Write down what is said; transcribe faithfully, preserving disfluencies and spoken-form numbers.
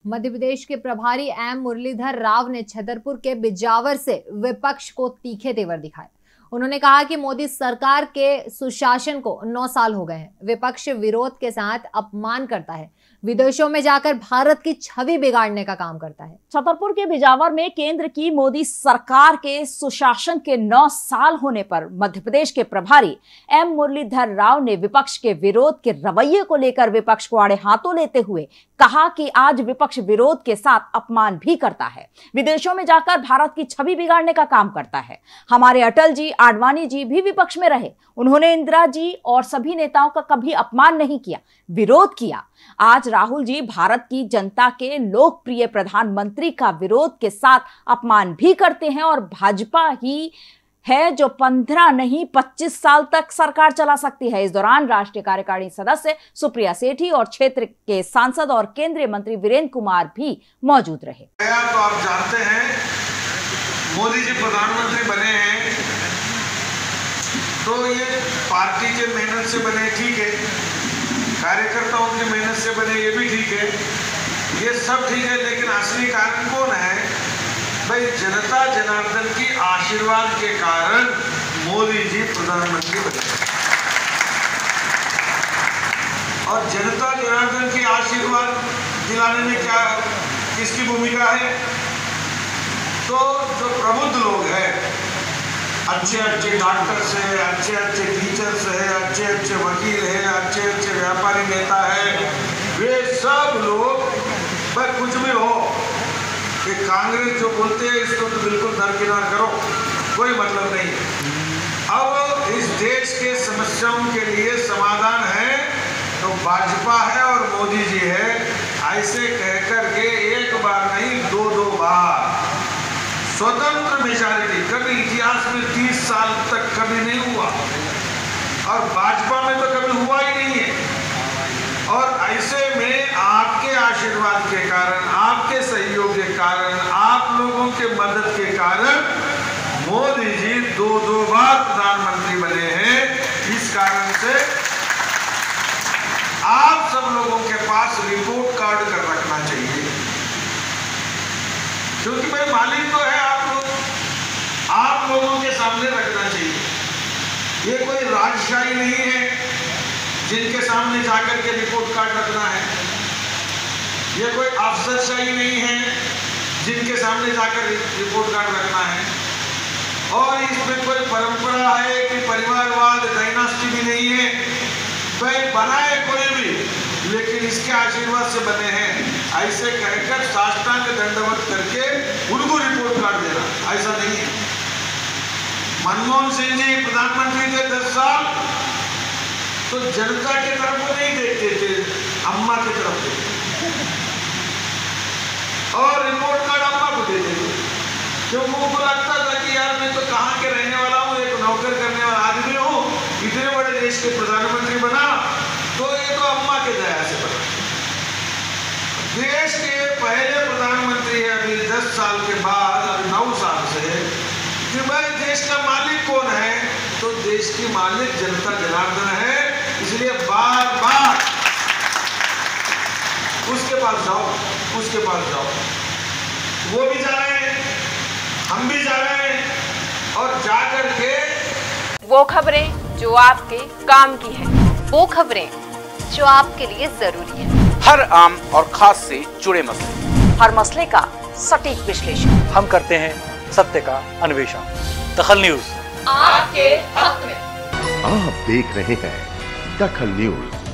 मध्य प्रदेश के प्रभारी एम मुरलीधर राव ने छतरपुर के बिजावर से विपक्ष को तीखे तेवर दिखाए। उन्होंने कहा कि मोदी सरकार के सुशासन को नौ साल हो गए हैं। विपक्ष विरोध के साथ अपमान करता है, विदेशों में जाकर भारत की छवि बिगाड़ने का काम करता है। छतरपुर के बिजावर में केंद्र की मोदी सरकार के सुशासन के नौ साल होने पर मध्य प्रदेश के प्रभारी एम मुरलीधर राव ने विपक्ष के विरोध के रवैये को लेकर विपक्ष को आड़े हाथों लेते हुए कहा कि आज विपक्ष विरोध के साथ अपमान भी करता है, विदेशों में जाकर भारत की छवि बिगाड़ने का काम करता है। हमारे अटल जी, आडवाणी जी भी विपक्ष में रहे, उन्होंने इंदिरा जी और सभी नेताओं का कभी अपमान नहीं किया, विरोध किया। आज राहुल जी भारत की जनता के लोकप्रिय प्रधानमंत्री का विरोध के साथ अपमान भी करते हैं और भाजपा ही है जो पंद्रह नहीं पच्चीस साल तक सरकार चला सकती है। इस दौरान राष्ट्रीय कार्यकारिणी सदस्य सुप्रिया सेठी और क्षेत्र के सांसद और केंद्रीय मंत्री वीरेंद्र कुमार भी मौजूद रहे। तो आप जानते हैं मोदी जी प्रधानमंत्री बने हैं तो ये पार्टी के मेहनत से बने, ठीक है, कार्यकर्ताओं की मेहनत से बने, ये भी ठीक है, ये सब ठीक है, लेकिन असली कारण कौन है भाई? जनता जनार्दन की आशीर्वाद के कारण मोदी जी प्रधानमंत्री बने। और जनता जनार्दन की आशीर्वाद दिलाने में क्या किसकी भूमिका है? तो जो प्रबुद्ध लोग हैं, अच्छे अच्छे डॉक्टर्स है, अच्छे अच्छे टीचर्स है, अच्छे अच्छे वकील है, अच्छे अच्छे व्यापारी नेता है, वे सब लोग पर कुछ भी हो कि कांग्रेस जो बोलते हैं इसको तो बिल्कुल दरकिनार करो, कोई मतलब नहीं। अब इस देश के समस्याओं के लिए समाधान है तो भाजपा है और मोदी जी है, ऐसे कह करके एक बार नहीं दो दो बार स्वतंत्र मेजॉरिटी, कभी इतिहास में तीस साल तक कभी नहीं हुआ और भाजपा में तो कभी हुआ ही नहीं है। और ऐसे में आपके आशीर्वाद के कारण, आपके सहयोग के कारण, आप लोगों के मदद के कारण मोदी जी दो दो बार प्रधानमंत्री बने हैं। इस कारण से आप सब लोगों के पास रिपोर्ट कार्ड कर रखना चाहिए, क्योंकि भाई मालिक तो है आप लोग, आप लोगों के सामने रखना चाहिए। ये कोई राजशाही नहीं है जिनके सामने जाकर के रिपोर्ट कार्ड रखना है, ये कोई अफसरशाही नहीं है जिनके सामने जाकर रिपोर्ट कार्ड रखना है, और इसमें कोई परंपरा है कि परिवारवाद, डायनास्टी भी नहीं है। भाई बनाए कोई भी, लेकिन इसके आशीर्वाद से बने हैं, ऐसे कहकर साष्टांग दंडवत करके उनको रिपोर्ट कार्ड देना, ऐसा नहीं है। मनमोहन सिंह जी प्रधानमंत्री थे दस साल, तो जनता की तरफ को नहीं देखते थे, अम्मा की तरफ देखते और रिपोर्ट कार्ड अम्मा को देते थे, क्योंकि उनको लगता था कि यार मैं तो कहाँ के रहने वाला हूँ, एक नौकर करने वाला आदमी हूँ, इतने बड़े देश के प्रधानमंत्री बना तो ये तो अम्मा के दया से बना। देश के पहले प्रधानमंत्री है अभी दस साल के बाद, अभी नौ साल से, कि भाई देश का मालिक कौन है? तो देश की मालिक जनता जनार्दन है। इसलिए बार बार उसके पास जाओ, उसके पास जाओ, वो भी जा रहे हैं, हम भी जा रहे हैं, और जाकर के वो खबरें जो आपके काम की है, वो खबरें जो आपके लिए जरूरी है, हर आम और खास से जुड़े मसले, हर मसले का सटीक विश्लेषण हम करते हैं, सत्य का अन्वेषण। दखल न्यूज आपके हक में। आप देख रहे हैं दखल न्यूज।